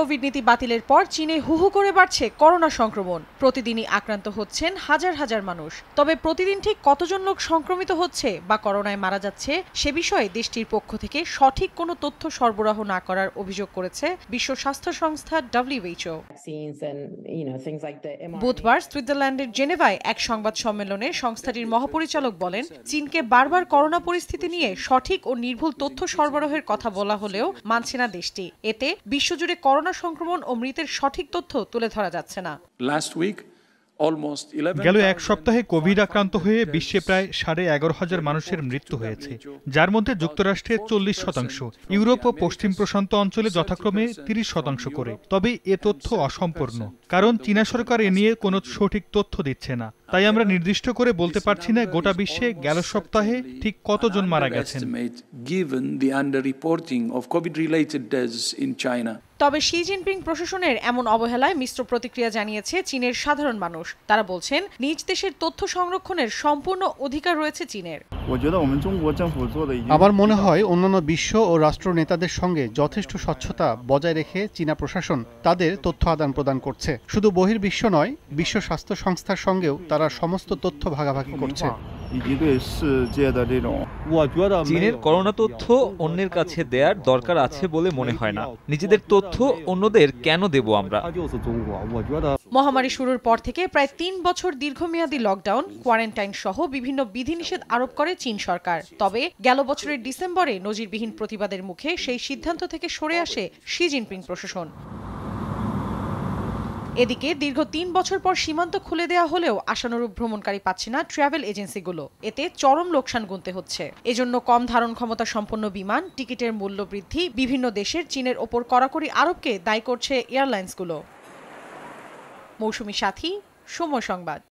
Covid নীতি বাতিলের পর চীনে হুহু করে বাড়ছে করোনা সংক্রমণ। প্রতিদিনই আক্রান্ত হচ্ছেন হাজার হাজার মানুষ। তবে প্রতিদিন ঠিক কতজন লোক সংক্রমিত হচ্ছে বা করোনায় মারা যাচ্ছে সে বিষয়ে দেশটির পক্ষ থেকে সঠিক কোনো তথ্য সরবরাহ না করার অভিযোগ করেছে বিশ্ব স্বাস্থ্য সংস্থা WHO। বুধবার সুইজারল্যান্ডের জেনেভায় এক সংবাদ সম্মেলনে সংস্থাটির মহাপরিচালক বলেন, চীনকে বারবার করোনা পরিস্থিতি নিয়ে সঠিক ও নির্ভুল তথ্য সরবরাহের কথা বলা হলেও মানছে না দেশটি। এতে বিশ্বজুড়ে করোনা সংক্রমণ ও মৃতের সঠিক তথ্য তুলে ধরা যাচ্ছে না। গেল এক সপ্তাহে কোভিড আক্রান্ত হয়ে বিশ্বে প্রায় 11,500 মানুষের মৃত্যু হয়েছে, যার মধ্যে যুক্তরাষ্ট্রে 40%, ইউরোপ ও পশ্চিম প্রশান্ত অঞ্চলে যথাক্রমে 30% করে। তবে এ তথ্য অসম্পূর্ণ, কারণ চীনা সরকার এ নিয়ে কোনো সঠিক তথ্য দিচ্ছে না। তাই আমরা নির্দিষ্ট করে বলতে পারছি না গোটা বিশ্বে গেল সপ্তাহে ঠিক কতজন মারা গেছেন। তবে শি জিনপিং প্রশাসনের এমন অবহেলায় মিশ্র প্রতিক্রিয়া জানিয়েছে চীনের সাধারণ মানুষ। তারা বলছেন, নিজ দেশের তথ্য সংরক্ষণের সম্পূর্ণ অধিকার রয়েছে চীনের। আমার মনে হয় অন্যান্য বিশ্ব ও রাষ্ট্র নেতাদের সঙ্গে যথেষ্ট স্বচ্ছতা বজায় রেখে চীনা প্রশাসন তাদের তথ্য আদান প্রদান করছে। শুধু বহির্বিশ্ব নয়, বিশ্ব স্বাস্থ্য সংস্থার সঙ্গেও তারা সমস্ত তথ্য ভাগাভাগি করছে। চীনের করোনা তথ্য অন্যের কাছে দেওয়ার দরকার আছে বলে মনে হয় না। নিজেদের তথ্য অন্যদের কেন দেব আমরা? মহামারী শুরুর পর থেকে প্রায় 3 বছর দীর্ঘমেয়াদী লকডাউন, কোয়ারেন্টাইন সহ বিভিন্ন বিধিনিষেধ আরোপ করে চীন সরকার। তবে গেল বছরের ডিসেম্বরে নজিরবিহীন প্রতিবাদের মুখে সেই সিদ্ধান্ত থেকে সরে আসে শি জিনপিং প্রশাসন। এদিকে দীর্ঘ 3 বছর পর সীমান্ত খুলে দেওয়া হলেও আশানুরূপ ভ্রমণকারী পাচ্ছে না ট্রাভেল এজেন্সিগুলো। এতে চরম লোকসান গুনতে হচ্ছে। এজন্য কম ধারণ ক্ষমতা সম্পন্ন বিমান, টিকিটের মূল্য বৃদ্ধি, বিভিন্ন দেশের চীনের ওপর কড়াকড়ি আরোপকে দায়ী করছে এয়ারলাইন্সগুলো। মৌসুমী সাথী, সময় সংবাদ।